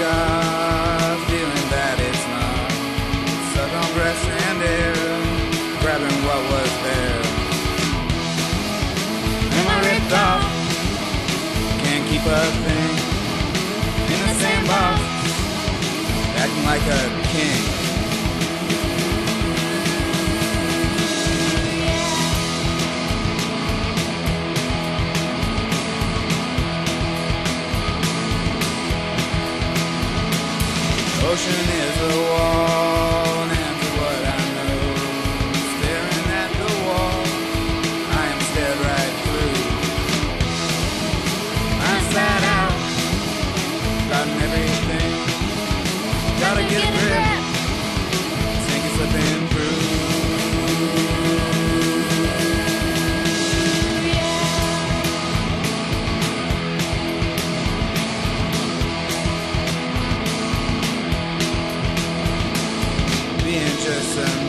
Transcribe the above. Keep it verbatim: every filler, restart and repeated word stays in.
gut feeling that it's not. Stuck on breath and air, grabbing what was there. Am I ripped off? Can't keep a thing in the same box, acting like a king. Ocean is a wall, and to what I know, staring at the wall, I am stared right through. I'm sat out, gotten everything, gotta get a grip, sink and slipping through. Just a